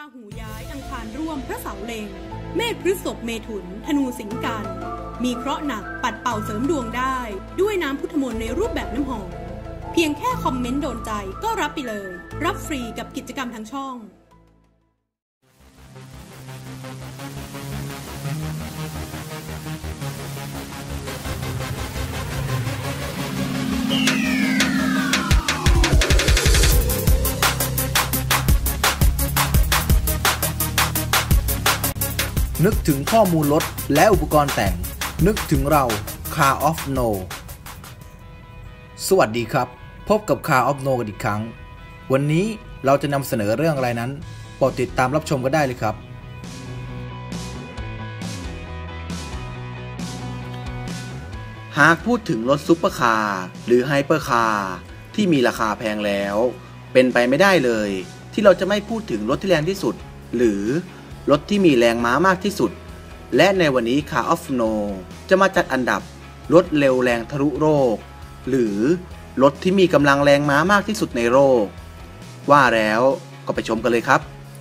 ราหูย้ายอังคารร่วมพระเสาเล็งเมษพฤษภเมถุนธนูสิงห์กันมีเคราะห์หนักปัดเป่าเสริมดวงได้ด้วยน้ำพุทธมนต์ในรูปแบบน้ำหอมเพียงแค่คอมเมนต์โดนใจก็รับไปเลยรับฟรีกับกิจกรรมทางช่องนึกถึงข้อมูลรถและอุปกรณ์แต่งนึกถึงเรา Car of No สวัสดีครับพบกับ Car of No กันอีกครั้งวันนี้เราจะนำเสนอเรื่องอะไรนั้นโปรดติดตามรับชมกันได้เลยครับหากพูดถึงรถซุปเปอร์คาร์หรือไฮเปอร์คาร์ที่มีราคาแพงแล้วเป็นไปไม่ได้เลยที่เราจะไม่พูดถึงรถที่แรงที่สุดหรือรถที่มีแรงม้ามากที่สุดและในวันนี้ Car of No จะมาจัดอันดับรถเร็วแรงทะลุโลกหรือรถที่มีกำลังแรงม้ามากที่สุดในโลกว่าแล้วก็ไปชมกันเลยครับ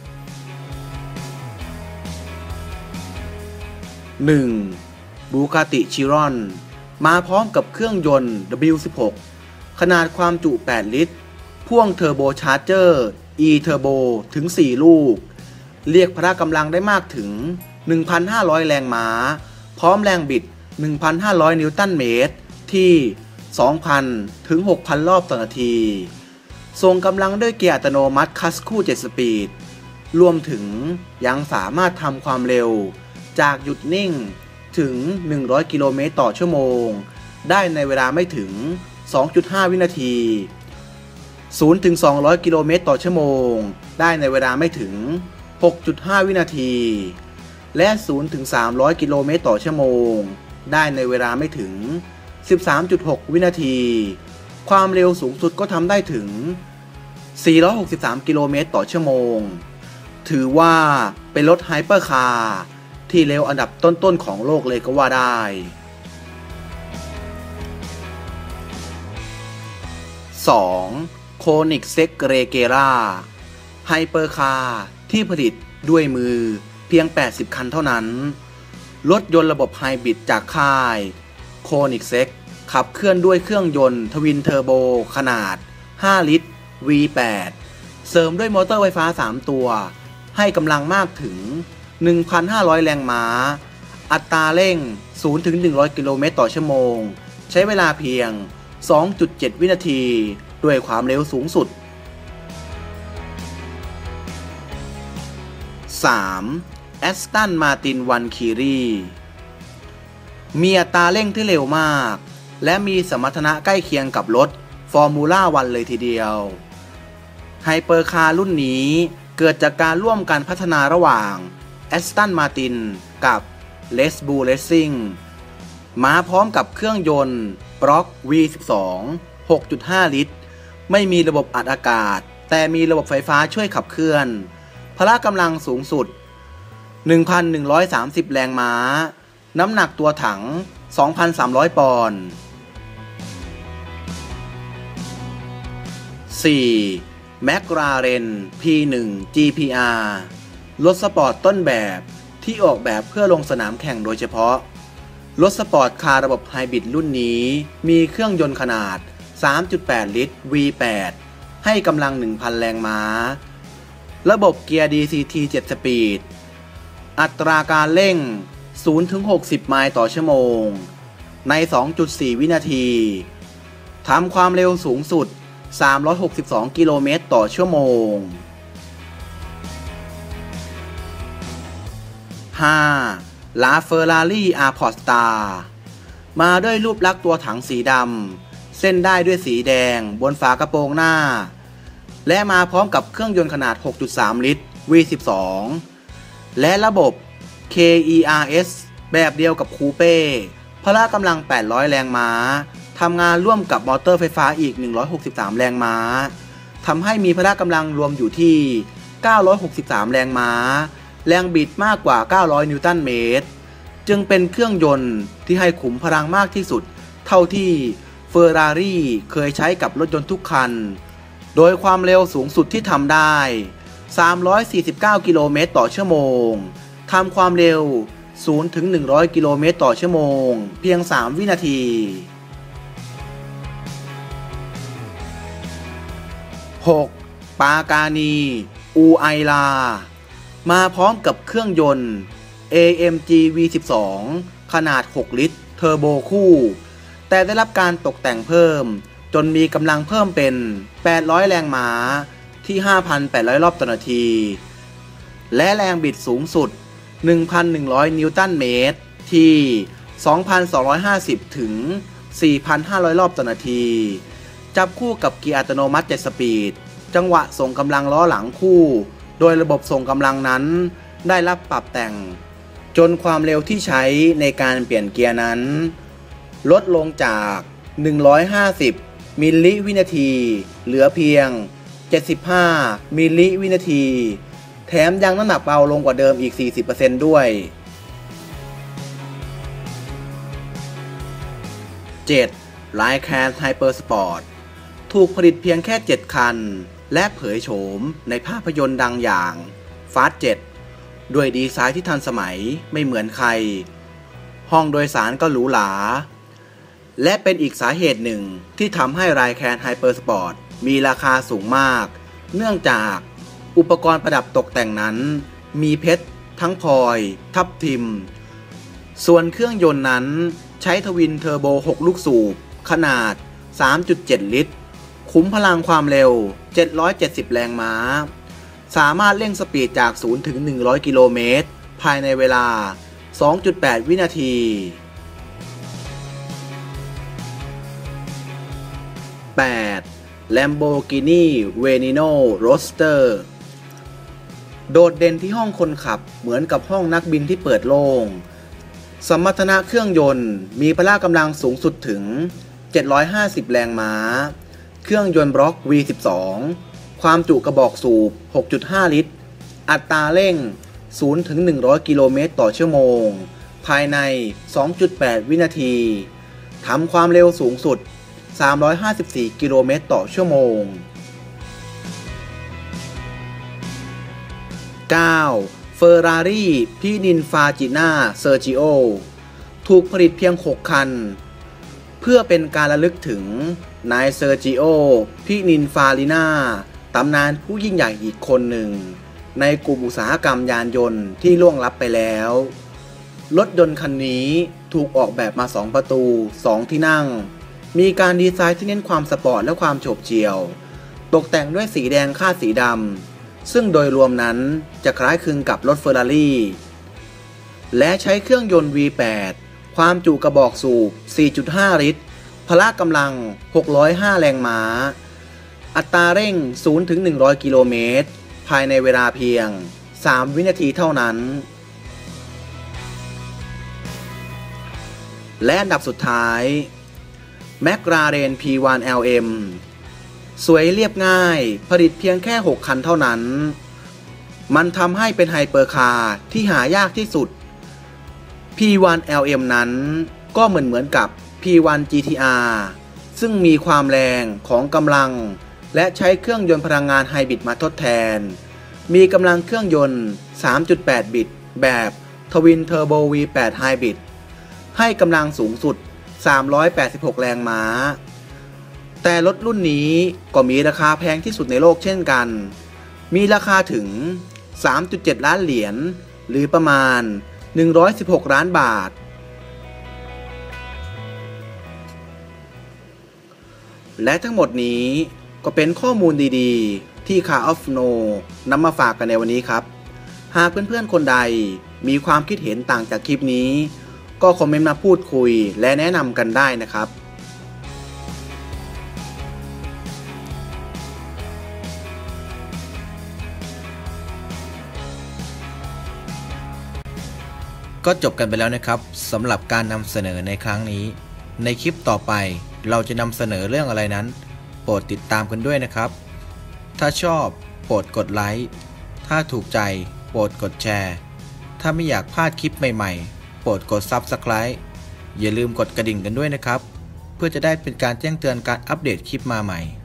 1. Bugatti Chiron มาพร้อมกับเครื่องยนต์ W16 ขนาดความจุ 8 ลิตรพ่วงเทอร์โบชาร์เจอร์ E-Turbo ถึง 4 ลูกเรียกพละกำลังได้มากถึง 1,500 แรงม้าพร้อมแรงบิด 1,500 นิวตันเมตรที่ 2,000 ถึง 6,000 รอบต่อนาทีส่งกำลังด้วยเกียร์อัตโนมัติคัสคู่ 7 สปีดรวมถึงยังสามารถทำความเร็วจากหยุดนิ่งถึง 100 กิโลเมตรต่อชั่วโมงได้ในเวลาไม่ถึง 2.5 วินาที 0 ถึง 200 กิโลเมตรต่อชั่วโมงได้ในเวลาไม่ถึง6.5 วินาทีและ 0 ถึง 300 กิโลเมตรต่อชั่วโมงได้ในเวลาไม่ถึง 13.6 วินาทีความเร็วสูงสุดก็ทำได้ถึง 463 กิโลเมตรต่อชั่วโมงถือว่าเป็นรถไฮเปอร์คาร์ที่เร็วอันดับต้นๆของโลกเลยก็ว่าได้ 2. Koenigsegg Regera ไฮเปอร์คาร์ที่ผลิตด้วยมือเพียง80คันเท่านั้นรถยนต์ระบบไฮบริดจากค่าย Koenigsegg ขับเคลื่อนด้วยเครื่องยนต์ทวินเทอร์โบขนาด5ลิตร V8 เสริมด้วยมอเตอร์ไฟฟ้า3ตัวให้กำลังมากถึง 1,500 แรงม้าอัตราเร่ง 0 ถึง 100 กิโลเมตรต่อชั่วโมงใช้เวลาเพียง 2.7 วินาทีด้วยความเร็วสูงสุด3. Aston Martin Valkyrie มีอัตราเร่งที่เร็วมากและมีสมรรถนะใกล้เคียงกับรถฟอร์มูล่าวันเลยทีเดียวไฮเปอร์คาร์รุ่นนี้เกิดจากการร่วมกันพัฒนาระหว่าง Aston Martin กับ Red Bull Racing มาพร้อมกับเครื่องยนต์ Block V12 6.5 ลิตรไม่มีระบบอัดอากาศแต่มีระบบไฟฟ้าช่วยขับเคลื่อนพละกำลังสูงสุด 1,130 แรงม้าน้ำหนักตัวถัง 2,300 ปอนด์ 4. McLaren P1 GPR รถสปอร์ตต้นแบบที่ออกแบบเพื่อลงสนามแข่งโดยเฉพาะรถสปอร์ตคาร์ระบบไฮบริดรุ่นนี้มีเครื่องยนต์ขนาด 3.8 ลิตร V8 ให้กำลัง 1,000 แรงม้าระบบเกียร์ DCT 7 สปีดอัตราการเร่ง 0 ถึง 60 ไมล์ต่อชั่วโมงใน 2.4 วินาทีทำความเร็วสูงสุด 362 กิโลเมตรต่อชั่วโมง 5. LaFerrari Aportstar มาด้วยรูปลักษณ์ตัวถังสีดำเส้นได้ด้วยสีแดงบนฝากระโปรงหน้าและมาพร้อมกับเครื่องยนต์ขนาด 6.3 ลิตร V12 และระบบ KERS แบบเดียวกับคูเป้พละกำลัง 800 แรงม้าทำงานร่วมกับมอเตอร์ไฟฟ้าอีก 163 แรงม้าทำให้มีพละกำลังรวมอยู่ที่ 963 แรงม้าแรงบิดมากกว่า 900 นิวตันเมตรจึงเป็นเครื่องยนต์ที่ให้ขุมพลังมากที่สุดเท่าที่เฟอร์รารี่เคยใช้กับรถยนต์ทุกคันโดยความเร็วสูงสุดที่ทำได้ 349 กิโลเมตรต่อชั่วโมงทำความเร็ว 0-100 กิโลเมตรต่อชั่วโมงเพียง 3 วินาที 6. ปากานีอูไอลามาพร้อมกับเครื่องยนต์ AMG V12 ขนาด 6 ลิตรเทอร์โบคู่แต่ได้รับการตกแต่งเพิ่มจนมีกำลังเพิ่มเป็น 800 แรงม้าที่ 5,800 รอบต่อนาทีและแรงบิดสูงสุด 1,100 นิวตันเมตรที่ 2,250 ถึง 4,500 รอบต่อนาทีจับคู่กับเกียร์อัตโนมัติ7 สปีดจังหวะส่งกำลังล้อหลังคู่โดยระบบส่งกำลังนั้นได้รับปรับแต่งจนความเร็วที่ใช้ในการเปลี่ยนเกียร์นั้นลดลงจาก150 มิลลิวินาทีเหลือเพียง75 มิลลิวินาทีแถมยังน้ำหนักเบาลงกว่าเดิมอีก 40% ด้วย 7. Lycan Hypersport ถูกผลิตเพียงแค่ 7 คันและเผยโฉมในภาพยนตร์ดังอย่าง Fast 7 ด้วยดีไซน์ที่ทันสมัยไม่เหมือนใครห้องโดยสารก็หรูหราและเป็นอีกสาเหตุหนึ่งที่ทำให้ Lycan Hypersport มีราคาสูงมากเนื่องจากอุปกรณ์ประดับตกแต่งนั้นมีเพชรทั้งพลอยทับทิมส่วนเครื่องยนต์นั้นใช้ทวินเทอร์โบ 6 ลูกสูบขนาด 3.7 ลิตรคุ้มพลังความเร็ว 770 แรงม้าสามารถเร่งสปีดจาก 0-100 กิโลเมตรภายในเวลา 2.8 วินาที 8. Lamborghini Veneno Roadster โดดเด่นที่ห้องคนขับเหมือนกับห้องนักบินที่เปิดโล่งสมรรถนะเครื่องยนต์มีพละกำลังสูงสุดถึง750 แรงม้าเครื่องยนต์บล็อก V12 ความจุกระบอกสูบ 6.5 ลิตรอัตราเร่ง 0-100 กิโลเมตรต่อชั่วโมงภายใน 2.8 วินาทีทำความเร็วสูงสุด354 กิโลเมตรต่อชั่วโมง 9. Ferrari Pininfarina Sergio ถูกผลิตเพียง 6 คันเพื่อเป็นการระลึกถึงนายเซอร์จิโอ พินินฟารินาตำนานผู้ยิ่งใหญ่อีกคนหนึ่งในกลุ่มอุตสาหกรรมยานยนต์ที่ล่วงลับไปแล้วรถยนต์คันนี้ถูกออกแบบมา 2 ประตู 2 ที่นั่งมีการดีไซน์ที่เน้นความสปอร์ตและความโฉบเฉี่ยวตกแต่งด้วยสีแดงคาดสีดำซึ่งโดยรวมนั้นจะคล้ายคลึงกับรถเฟอร์รารี่และใช้เครื่องยนต์ V8 ความจุกระบอกสูบ 4.5 ลิตรพละกำลัง 605 แรงม้าอัตราเร่ง 0-100 กิโลเมตรภายในเวลาเพียง 3 วินาทีเท่านั้นและอันดับสุดท้าย McLaren P1LM สวยเรียบง่ายผลิตเพียงแค่ 6 คันเท่านั้นมันทำให้เป็นไฮเปอร์คาร์ที่หายากที่สุด P1LM นั้นก็เหมือนกับ P1 GTR ซึ่งมีความแรงของกำลังและใช้เครื่องยนต์พลังงานไฮบริดมาทดแทนมีกำลังเครื่องยนต์ 3.8 บิตแบบทวินเทอร์โบ V8 ไฮบริดให้กำลังสูงสุด386 แรงม้าแต่รถรุ่นนี้ก็มีราคาแพงที่สุดในโลกเช่นกันมีราคาถึง 3.7 ล้านเหรียญหรือประมาณ116 ล้านบาทและทั้งหมดนี้ก็เป็นข้อมูลดีๆที่ Car of No นำมาฝากกันในวันนี้ครับหากเพื่อนๆคนใดมีความคิดเห็นต่างจากคลิปนี้ก็คอมเมนต์มาพูดคุยและแนะนำกันได้นะครับก็จบกันไปแล้วนะครับสำหรับการนำเสนอในครั้งนี้ในคลิปต่อไปเราจะนำเสนอเรื่องอะไรนั้นโปรดติดตามกันด้วยนะครับถ้าชอบโปรดกดไลค์ถ้าถูกใจโปรดกดแชร์ถ้าไม่อยากพลาดคลิปใหม่ๆโปรดกด Subscribe อย่าลืมกดกระดิ่งกันด้วยนะครับเพื่อจะได้เป็นการแจ้งเตือนการอัปเดตคลิปมาใหม่